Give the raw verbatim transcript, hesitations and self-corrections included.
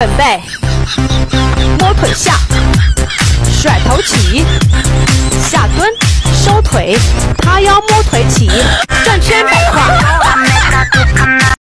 准备，摸腿下，甩头起，下蹲，收腿，塌腰摸腿起。